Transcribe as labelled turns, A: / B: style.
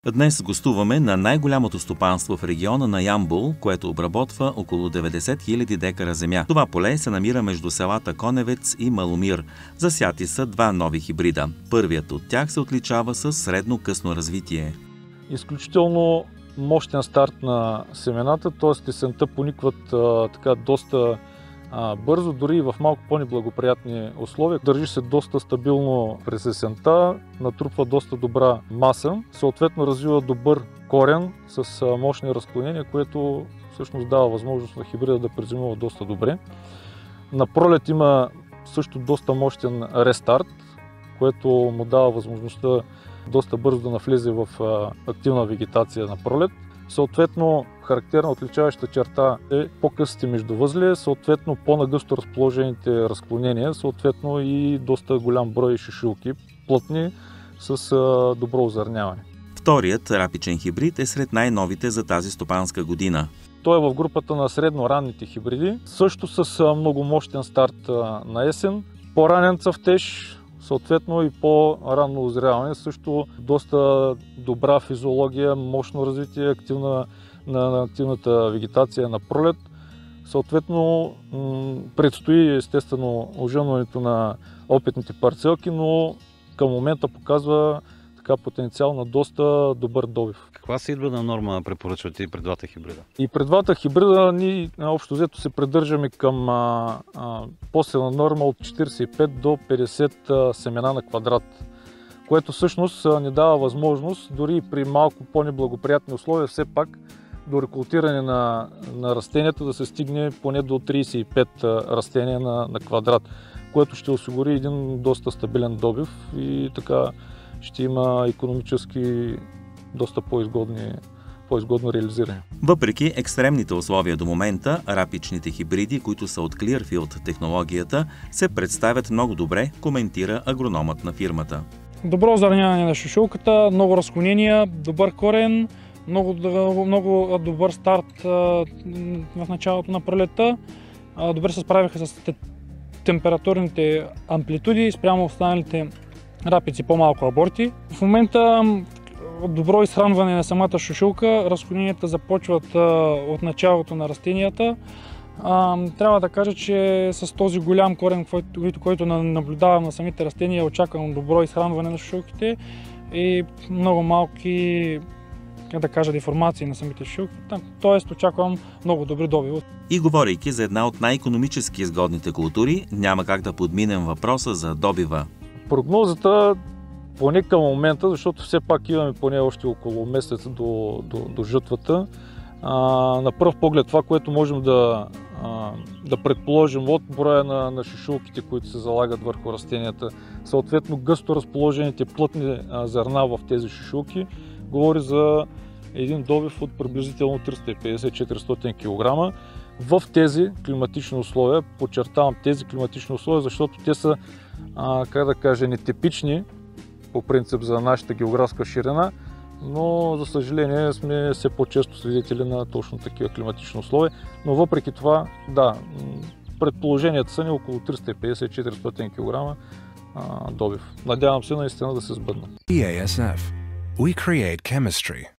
A: Днес гостуваме на най-голямото стопанство в региона на Ямбол, което обработва около 90 000 декара земя. Това поле се намира между селата Коневец и Маломир. Засяти са два нови хибрида. Първият от тях се отличава с средно-късно развитие.
B: Изключително мощен старт на семената, т.е. есента поникват доста бързо, дори и в малко по-неблагоприятни условия. Държи се доста стабилно през есента, натрупва доста добра маса, съответно развива добър корен с мощни разклонения, което всъщност дава възможност на хибрида да презимува доста добре. На пролет има също доста мощен рестарт, което му дава възможността доста бързо да навлезе в активна вегетация на пролет. Съответно, характерна отличаваща черта е по-късите междувъзли, съответно по-нагъсто разположените разклонения, съответно и доста голям брой шишулки, плътни с добро озърняване.
A: Вторият рапичен хибрид е сред най-новите за тази стопанска година.
B: Той е в групата на средно-ранните хибриди, също с много мощен старт на есен, по-ранен цъфтеж, съответно и по-ранно озряване, също доста добра физиология, мощно развитие, на активната вегетация на пролет. Съответно предстои естествено ожънването на опитните парцелки, но към момента показва потенциал на доста добър добив.
C: Каква сидбена норма препоръчвате и пред двата хибрида?
B: И пред двата хибрида ние общо взето се придържаме към посевна норма от 45 до 50 семена на квадрат, което всъщност ни дава възможност дори при малко по-неблагоприятни условия все пак до рекултиране на растенията да се стигне поне до 35 растения на квадрат, което ще осигури един доста стабилен добив и така ще има икономически доста по-изгодно реализиране.
A: Въпреки екстремните условия до момента, рапичните хибриди, които са от Clearfield технологията, се представят много добре, коментира агрономът на фирмата.
D: Добро озърняване на шишулката, много разклонения, добър корен, много добър старт в началото на пролетта. Добре се справиха с температурните амплитуди спрямо останалите рапици, по-малко аборти. В момента добро изхранване на самата шишулка, разклоненията започват от началото на растенията. Трябва да кажа, че с този голям корен, който наблюдавам на самите растения, очаквам добро изхранване на шишулките и много малки, деформации на самите шишулки. Тоест очаквам много добри добиви.
A: И говорейки за една от най-икономически изгодните култури, няма как да подминем въпроса за добива.
B: Прогнозата поне към момента, защото все пак имаме поне още около месец до жътвата. На пръв поглед това, което можем да предположим от броя на шишулките, които се залагат върху растенията, съответно гъсто разположените плътни зърна в тези шишулки, говори за един добив от приблизително 350-400 кг в тези климатични условия. Подчертавам тези климатични условия, защото те са нетипични по принцип за нашата географска ширина, но за съжаление сме все по-често свидетели на точно такива климатични условия. Но въпреки това, да, предположенията са ни около 350-400 кг добив. Надявам се наистина да се сбъднат.
E: BASF. We create chemistry.